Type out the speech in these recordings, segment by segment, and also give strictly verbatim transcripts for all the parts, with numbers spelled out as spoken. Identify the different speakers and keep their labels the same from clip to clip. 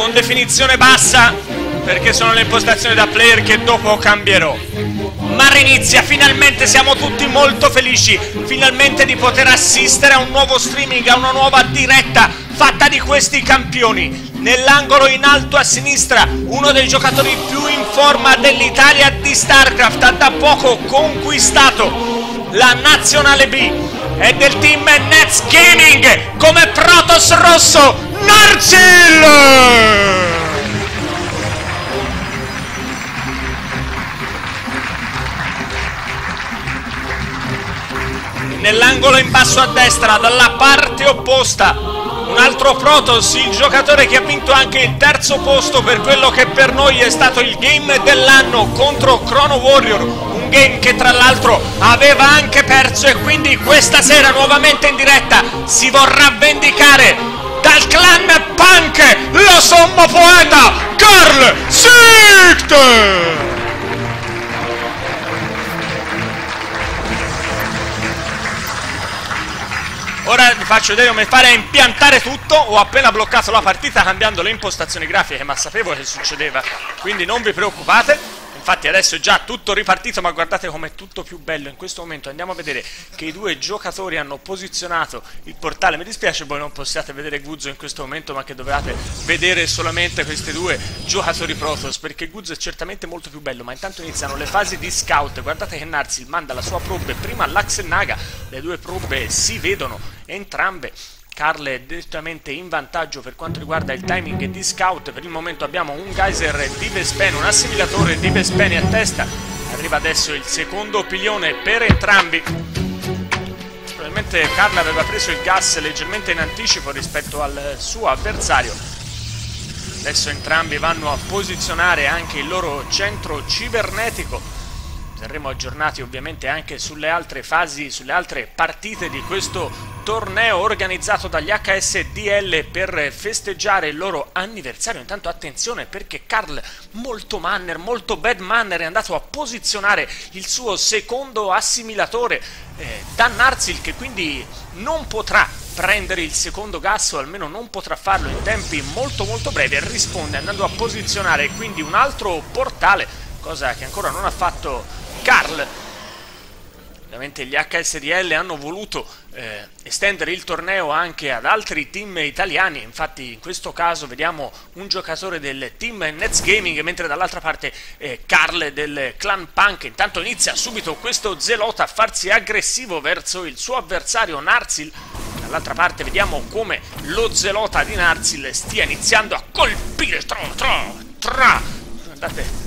Speaker 1: con definizione bassa, perché sono le impostazioni da player che dopo cambierò. Ma inizia, finalmente siamo tutti molto felici, finalmente di poter assistere a un nuovo streaming, a una nuova diretta fatta di questi campioni. Nell'angolo in alto a sinistra, uno dei giocatori più in forma dell'Italia di StarCraft, ha da poco conquistato la nazionale B, è del team Nets Gaming, come Protoss rosso, Narcil! Nell'angolo in basso a destra, dalla parte opposta, un altro Protoss, il giocatore che ha vinto anche il terzo posto per quello che per noi è stato il game dell'anno contro Chrono Warrior, un game che tra l'altro aveva anche perso, e quindi questa sera nuovamente in diretta si vorrà vendicare dal clan Punk lo sommo poeta Karl Sicht! Ora vi faccio vedere come fare a impiantare tutto. Ho appena bloccato la partita cambiando le impostazioni grafiche, ma sapevo che succedeva, quindi non vi preoccupate. Infatti adesso è già tutto ripartito, ma guardate com'è tutto più bello in questo momento. Andiamo a vedere che i due giocatori hanno posizionato il portale. Mi dispiace voi non possiate vedere Guzzo in questo momento, ma che dovevate vedere solamente questi due giocatori Protoss, perché Guzzo è certamente molto più bello. Ma intanto iniziano le fasi di scout. Guardate che Narcil manda la sua probe prima all'Axennaga, le due probe si vedono entrambe. Karl è direttamente in vantaggio per quanto riguarda il timing di scout. Per il momento abbiamo un geyser di Vespene, un assimilatore di Vespene a testa. Arriva adesso il secondo pilione per entrambi. Probabilmente Karl aveva preso il gas leggermente in anticipo rispetto al suo avversario. Adesso entrambi vanno a posizionare anche il loro centro cibernetico. Saremo aggiornati ovviamente anche sulle altre fasi, sulle altre partite di questo torneo organizzato dagli H S D L per festeggiare il loro anniversario. Intanto attenzione, perché Karl, molto manner, molto bad manner, è andato a posizionare il suo secondo assimilatore eh, da Narcil, che quindi non potrà prendere il secondo gas, o almeno non potrà farlo in tempi molto molto brevi, e risponde andando a posizionare quindi un altro portale, cosa che ancora non ha fatto Karl. Ovviamente gli H S D L hanno voluto eh, estendere il torneo anche ad altri team italiani. Infatti in questo caso vediamo un giocatore del team Nets Gaming, mentre dall'altra parte eh, Karl del clan Punk. Intanto inizia subito questo Zelota a farsi aggressivo verso il suo avversario Narcil. Dall'altra parte vediamo come lo Zelota di Narcil stia iniziando a colpire. Tra, tra, tra. Guardate,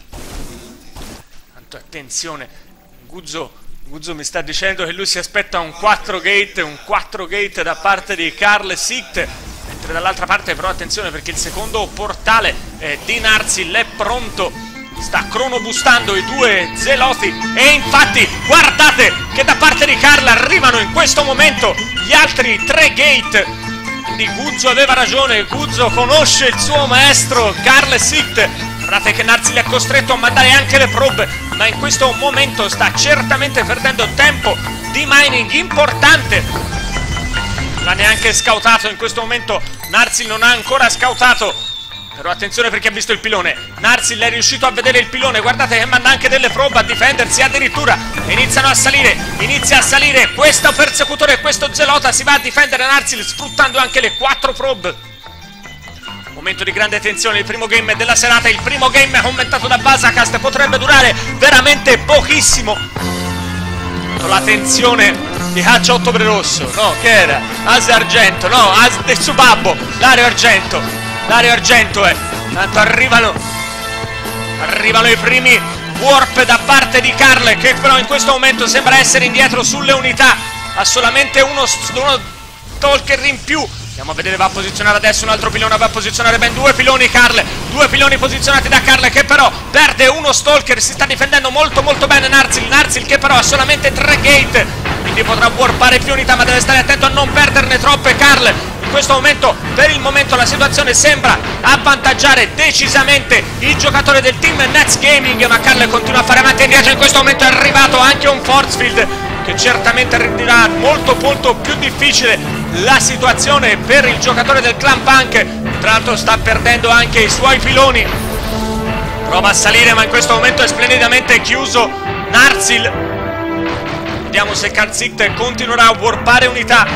Speaker 1: attenzione, Guzzo, Guzzo mi sta dicendo che lui si aspetta un quattro gate, un quattro gate da parte di Karl Sicht, mentre dall'altra parte però attenzione, perché il secondo portale eh, di Narcil è pronto, sta cronobustando i due zeloti, e infatti guardate che da parte di Karl arrivano in questo momento gli altri tre gate. Quindi Guzzo aveva ragione, Guzzo conosce il suo maestro Karl Sicht. Guardate che Narcil è costretto a mandare anche le probe, ma in questo momento sta certamente perdendo tempo di mining importante. Non ha neanche scoutato in questo momento, Narcil non ha ancora scoutato, però attenzione perché ha visto il pilone. Narcil è riuscito a vedere il pilone, guardate che manda anche delle probe a difendersi addirittura. Iniziano a salire, inizia a salire questo persecutore, questo Zelota si va a difendere Narcil sfruttando anche le quattro probe. Momento di grande tensione, il primo game della serata, il primo game commentato da Basacast, potrebbe durare veramente pochissimo. La tensione di Caccia Ottobre Rosso, no, che era? Ase Argento, no, Ase del Subabbo, l'Aereo Argento, l'Aereo Argento è, tanto arrivano, arrivano i primi warp da parte di Karl, che però in questo momento sembra essere indietro sulle unità, ha solamente uno, uno talker in più. Andiamo a vedere, va a posizionare adesso un altro pilone, va a posizionare ben due piloni Karl, due piloni posizionati da Karl, che però perde uno stalker, si sta difendendo molto molto bene Narcil, Narcil che però ha solamente tre gate, quindi potrà warpare più unità, ma deve stare attento a non perderne troppe Karl. In questo momento, per il momento la situazione sembra avvantaggiare decisamente il giocatore del team Nets Gaming, ma Karl continua a fare avanti e indietro. In questo momento è arrivato anche un force field che certamente renderà molto molto più difficile la situazione per il giocatore del clan Punk. Tra l'altro sta perdendo anche i suoi piloni. Prova a salire, ma in questo momento è splendidamente chiuso Narsil. Vediamo se Karlsikt continuerà a warpare unità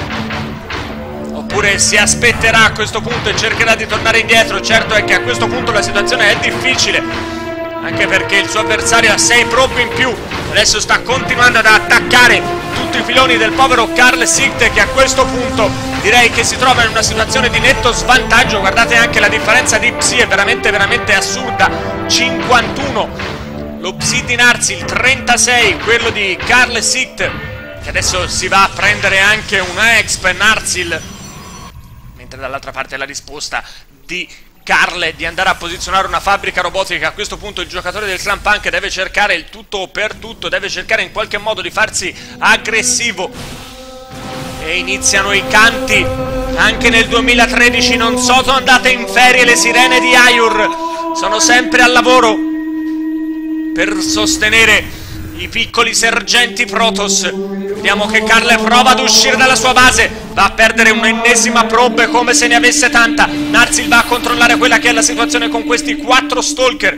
Speaker 1: oppure si aspetterà a questo punto e cercherà di tornare indietro. Certo è che a questo punto la situazione è difficile, anche perché il suo avversario ha sei probe in più. Adesso sta continuando ad attaccare tutti i filoni del povero Karlsikt, che a questo punto direi che si trova in una situazione di netto svantaggio. Guardate anche la differenza di Psi, è veramente veramente assurda. cinquantuno lo Psi di Narsil, trentasei quello di Karlsikt, che adesso si va a prendere anche una Exp Narsil, mentre dall'altra parte la risposta di Karl di andare a posizionare una fabbrica robotica. A questo punto il giocatore del Clan Punk deve cercare il tutto o per tutto, deve cercare in qualche modo di farsi aggressivo. E iniziano i canti. Anche nel duemilatredici non sono andate in ferie le sirene di Aiur, sono sempre al lavoro per sostenere i piccoli sergenti Protoss. Vediamo che Karl prova ad uscire dalla sua base, va a perdere un'ennesima probe come se ne avesse tanta. Narsil va a controllare quella che è la situazione con questi quattro Stalker.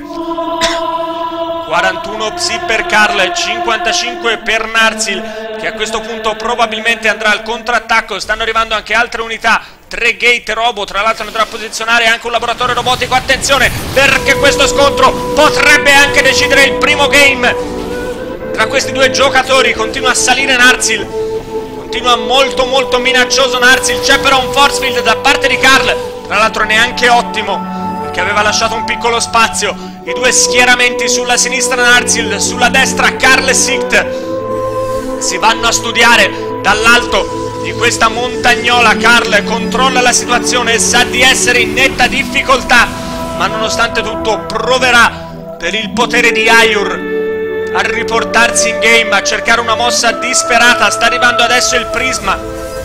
Speaker 1: quarantuno Psi per Karl, cinquantacinque per Narsil, che a questo punto probabilmente andrà al contrattacco. Stanno arrivando anche altre unità, tre gate robot, tra l'altro andrà a posizionare anche un laboratorio robotico. Attenzione, perché questo scontro potrebbe anche decidere il primo game tra questi due giocatori. Continua a salire Narsil, continua molto molto minaccioso Narsil. C'è però un force field da parte di Karl, tra l'altro neanche ottimo, perché aveva lasciato un piccolo spazio. I due schieramenti sulla sinistra Narsil, sulla destra Karlsikt si vanno a studiare dall'alto di questa montagnola. Karl controlla la situazione e sa di essere in netta difficoltà, ma nonostante tutto proverà per il potere di Aiur a riportarsi in game, a cercare una mossa disperata. Sta arrivando adesso il prisma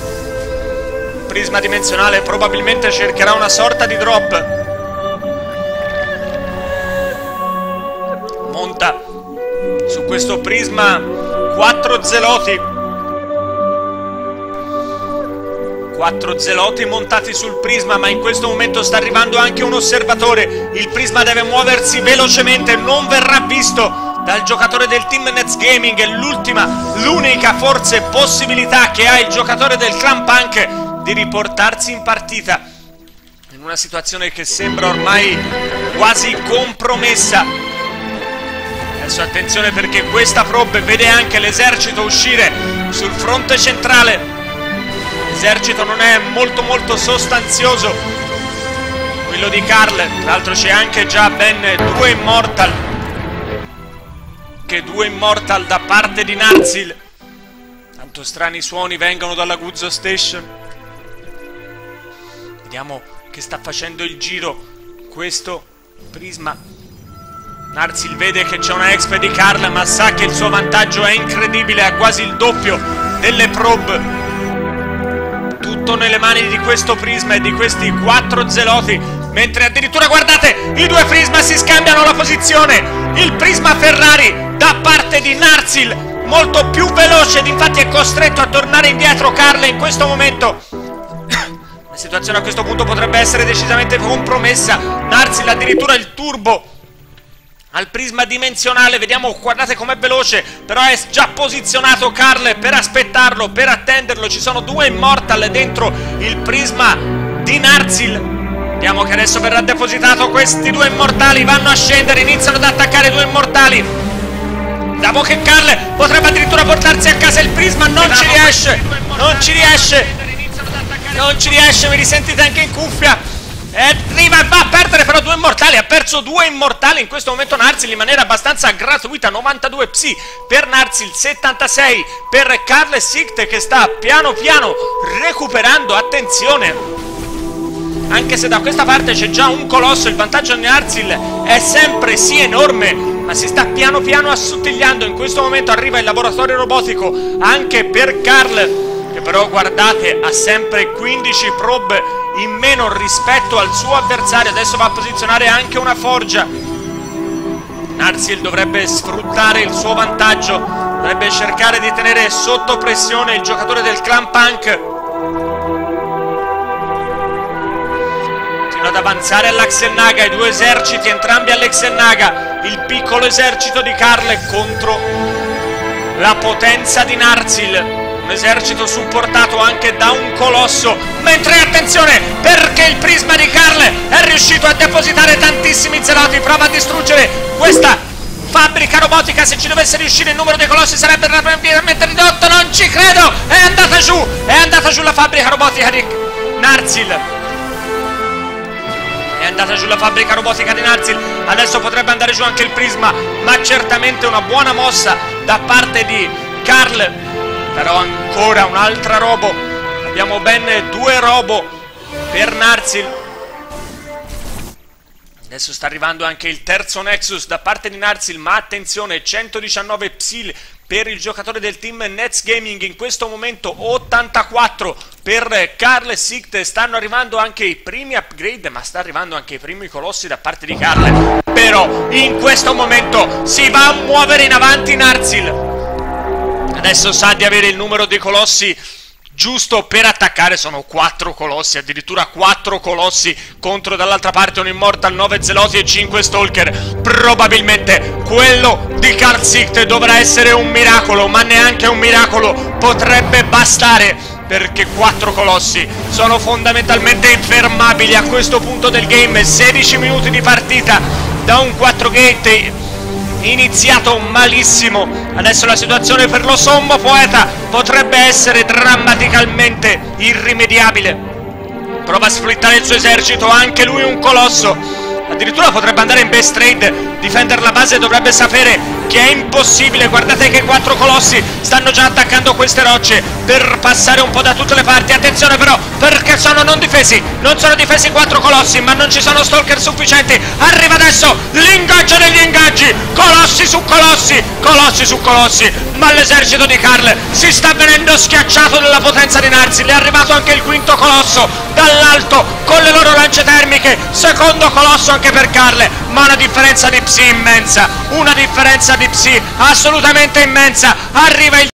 Speaker 1: prisma dimensionale, probabilmente cercherà una sorta di drop. Monta su questo prisma quattro zeloti quattro zeloti montati sul prisma, ma in questo momento sta arrivando anche un osservatore. Il prisma deve muoversi velocemente, non verrà visto dal giocatore del Team Nets Gaming. È l'ultima, l'unica forse possibilità che ha il giocatore del Clan Punk di riportarsi in partita in una situazione che sembra ormai quasi compromessa. Adesso attenzione, perché questa probe vede anche l'esercito uscire sul fronte centrale. L'esercito non è molto molto sostanzioso, quello di Karl. Tra l'altro c'è anche già ben due immortal, che due immortal da parte di Narsil. Tanto strani suoni vengono dalla Guzzo Station. Vediamo che sta facendo il giro questo prisma. Narsil vede che c'è una exp di Karl, ma sa che il suo vantaggio è incredibile, ha quasi il doppio delle probe. Tutto nelle mani di questo prisma e di questi quattro zeloti, mentre addirittura, guardate, i due prisma si scambiano la posizione. Il prisma Ferrari da parte di Narsil, molto più veloce, infatti è costretto a tornare indietro Karl in questo momento. La situazione a questo punto potrebbe essere decisamente compromessa. Narsil addirittura il turbo al prisma dimensionale. Vediamo, guardate com'è veloce, però è già posizionato Karl per aspettarlo, per attenderlo. Ci sono due immortal dentro il prisma di Narsil. Vediamo che adesso verrà depositato. Questi due immortali vanno a scendere, iniziano ad attaccare due immortali. Dopo che Karl potrebbe addirittura portarsi a casa il prisma, non ci riesce, non ci riesce, non ci riesce, mi risentite anche in cuffia. E arriva e va a perdere però due immortali, ha perso due immortali in questo momento Narsil in maniera abbastanza gratuita. Novantadue Psi per Narsil, settantasei per Karlsikt, che sta piano piano recuperando. Attenzione, anche se da questa parte c'è già un colosso, il vantaggio di Narsil è sempre sì enorme, ma si sta piano piano assottigliando. In questo momento arriva il laboratorio robotico anche per Karl, che però, guardate, ha sempre quindici probe in meno rispetto al suo avversario. Adesso va a posizionare anche una forgia. Narsil dovrebbe sfruttare il suo vantaggio, dovrebbe cercare di tenere sotto pressione il giocatore del Clan Punk. Continua ad ad avanzare all'Axelnaga, i due eserciti entrambi all'Axelnaga, il piccolo esercito di Karl contro la potenza di Narsil, un esercito supportato anche da un colosso, mentre attenzione perché il prisma di Karl è riuscito a depositare tantissimi zeloti, prova a distruggere questa fabbrica robotica. Se ci dovesse riuscire il numero dei colossi sarebbe rapidamente ridotto, non ci credo, è andata giù, è andata giù la fabbrica robotica di Narsil, è andata giù la fabbrica robotica di Narsil, adesso potrebbe andare giù anche il prisma, ma certamente una buona mossa da parte di Karl, però ancora un'altra robo, abbiamo ben due robo per Narsil. Adesso sta arrivando anche il terzo Nexus da parte di Narsil, ma attenzione, centodiciannove Psyll per il giocatore del team Nets Gaming, in questo momento ottantaquattro per Karl Sicht. Stanno arrivando anche i primi upgrade, ma sta arrivando anche i primi colossi da parte di Karl, però in questo momento si va a muovere in avanti Narsil, adesso sa di avere il numero dei colossi giusto per attaccare, sono quattro colossi, addirittura quattro colossi contro dall'altra parte un Immortal, nove Zeloti e cinque Stalker. Probabilmente quello di Karl Sicht dovrà essere un miracolo, ma neanche un miracolo potrebbe bastare, perché quattro colossi sono fondamentalmente infermabili a questo punto del game. Sedici minuti di partita da un quattro gate iniziato malissimo, adesso la situazione per lo sommo poeta potrebbe essere drammaticamente irrimediabile. Prova a sfruttare il suo esercito, anche lui un colosso, addirittura potrebbe andare in base trade, difendere la base dovrebbe sapere che è impossibile. Guardate che quattro colossi stanno già attaccando queste rocce per passare un po' da tutte le parti. Attenzione però, perché sono non difesi, non sono difesi quattro colossi, ma non ci sono stalker sufficienti. Arriva adesso l'ingaggio degli ingaggi, colossi su colossi, colossi su colossi, ma l'esercito di Karl si sta venendo schiacciato dalla potenza di Narsil. È arrivato anche il quinto colosso dall'alto con le loro lance termiche, secondo colosso anche per Karl, ma una differenza di Psy immensa, una differenza di Psy assolutamente immensa. Arriva il